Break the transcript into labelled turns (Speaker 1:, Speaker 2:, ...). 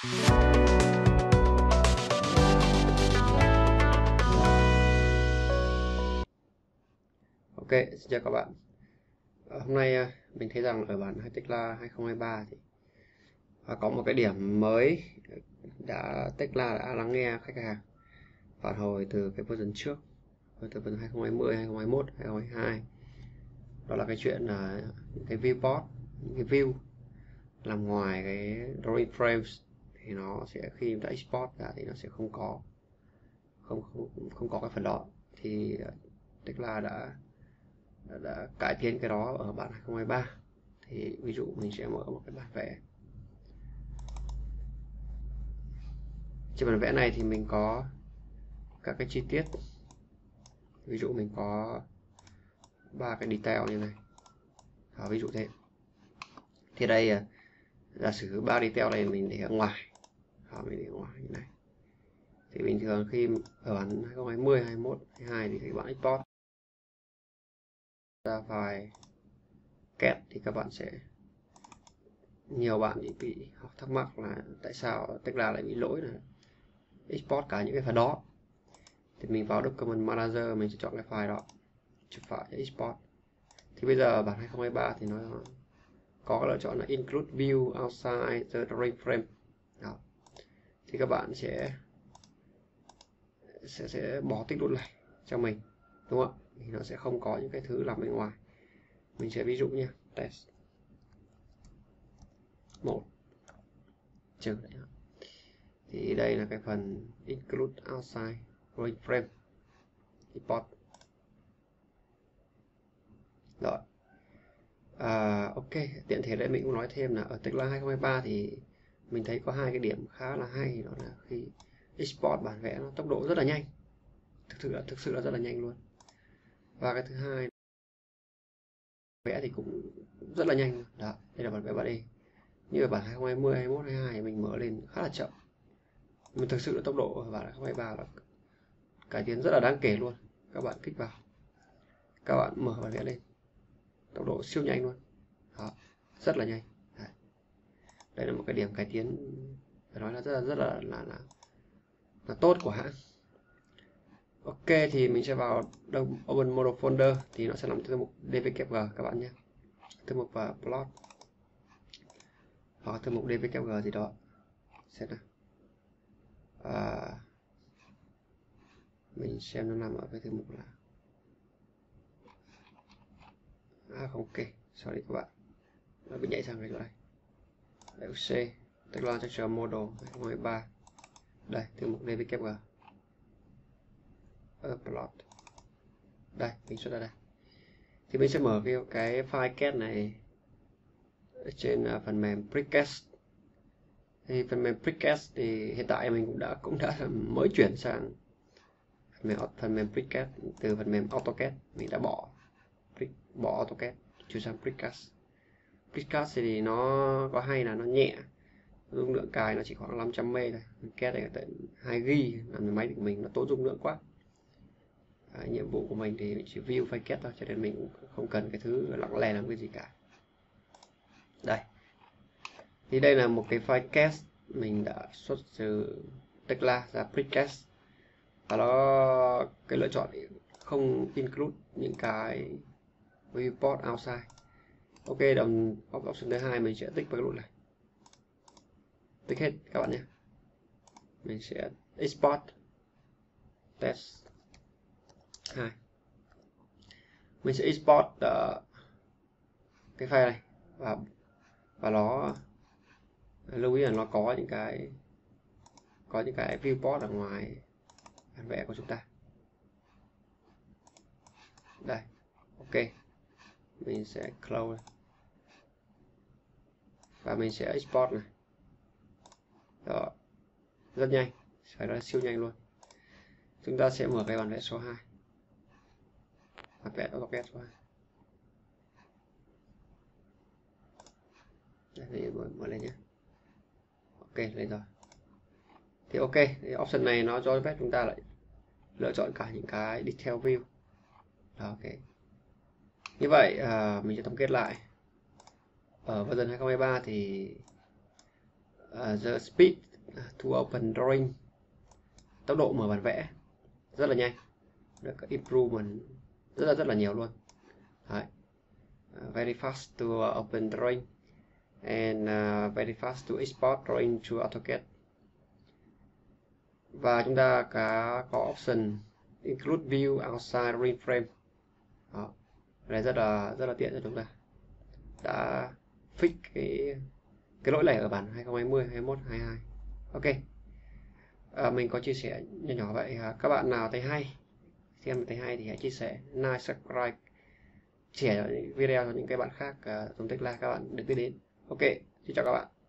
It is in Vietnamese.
Speaker 1: Ok, xin chào các bạn. Hôm nay mình thấy rằng ở bản Tekla 2023 thì có một cái điểm mới Tekla đã lắng nghe khách hàng phản hồi từ cái version trước, từ version 2020, 2021, 2022. Đó là cái chuyện là những cái viewport, những cái view nằm ngoài cái drawing frames thì nó sẽ khi chúng ta export ra thì nó sẽ không có cái phần đó. Thì Tekla đã cải tiến cái đó ở bản 2023. Thì ví dụ mình sẽ mở một cái bản vẽ. Trên bản vẽ này thì mình có các cái chi tiết, ví dụ mình có 3 cái detail như này. Ví dụ thế. Thì đây giả sử 3 detail này mình để ở ngoài. Mình để ở ngoài như này. Thì bình thường khi ở bản 2020, 2021, 2022 thì các bạn export ra file CAD thì các bạn sẽ, nhiều bạn bị thắc mắc là tại sao Tekla lại bị lỗi là export cả những cái phần đó. Thì mình vào Document Manager, mình sẽ chọn cái file đó, chụp file export. Thì bây giờ bản 2023 thì nó có cái lựa chọn là Include View Outside the Drawing Frame. Đó. Thì các bạn sẽ bỏ tích nút này cho mình, đúng không ạ? Thì nó sẽ không có những cái thứ nằm bên ngoài. Mình sẽ ví dụ nha, test 1 trừ đấy. Thì đây là cái phần Include Outside Drawing Frame, import. Rồi. Ok, tiện thể đây mình cũng nói thêm là ở Tekla 2023 thì mình thấy có hai cái điểm khá là hay, đó là khi export bản vẽ nó tốc độ rất là nhanh, thực sự là rất là nhanh luôn. Và cái thứ hai, vẽ thì cũng rất là nhanh. Đó, đây là bản vẽ 3D. Như ở bản 2020, 21, 22 mình mở lên khá là chậm. Nhưng thực sự là tốc độ ở bản 2023 là cải tiến rất là đáng kể luôn. Các bạn kích vào, các bạn mở bản vẽ lên, tốc độ siêu nhanh luôn. Đó, rất là nhanh. Đây là một cái điểm cải tiến phải nói là rất là tốt của hãng. Ok, thì mình sẽ vào Open Model Folder thì nó sẽ nằm thư mục dvkg các bạn nhé, thư mục và plot hoặc thư mục dvkg gì đó. Xem nào. Mình xem nó nằm ở cái thư mục là không, ok, sorry các bạn, nó bị nhảy sang cái chỗ này. C Tekla Texture Model 2023. Đây, thư mục dvkg, plot. Đây, mình xuất ra đây. Thì mình sẽ mở cái file CAD này trên phần mềm Precast. Thì phần mềm Precast thì hiện tại mình cũng đã mới chuyển sang phần mềm Precast từ phần mềm AutoCAD. Mình đã bỏ AutoCAD chuyển sang Precast. Precast thì nó có hay là nó nhẹ, dung lượng cài nó chỉ khoảng 500 MB thôi. CAD này tận 2 GB, làm máy của mình nó tốn dung lượng quá. Nhiệm vụ của mình thì chỉ view file CAD thôi, cho nên mình cũng không cần cái thứ lặng lè làm cái gì cả. Đây, thì đây là một cái file CAD mình đã xuất từ Tekla ra Precast, và nó cái lựa chọn không include những cái viewport outside. Ok, đồng option thứ hai mình sẽ tích vào cái nút này, tích hết các bạn nhé. Mình sẽ export test 2. Mình sẽ export cái file này và nó lưu ý là nó có những cái viewport ở ngoài bản vẽ của chúng ta. Đây, ok, mình sẽ close và mình sẽ export này. Đó, rất nhanh, phải nói là siêu nhanh luôn. Chúng ta sẽ mở cái bản vẽ số 2, bản vẽ AutoCAD số 2. Đây, mở lên nhé. Ok, lên rồi. Thì ok, thì option này nó cho phép chúng ta lại lựa chọn cả những cái detail view. Đó, ok. Như vậy mình sẽ tổng kết lại. Ở version 2023 thì the speed to open drawing, tốc độ mở bản vẽ rất là nhanh, được improvement rất là nhiều luôn. Đấy. Very fast to open drawing and very fast to export drawing to AutoCAD. Và chúng ta có option include view outside drawing frame. Đó. Cái này rất là tiện cho chúng ta. Đã fix cái lỗi này ở bản 2020, 21, 22. Ok. Mình có chia sẻ nhỏ vậy. Các bạn nào thấy hay, xem thấy hay thì hãy chia sẻ, like, subscribe, share video cho những cái bạn khác dùng Tekla các bạn được biết đến. Ok, xin chào các bạn.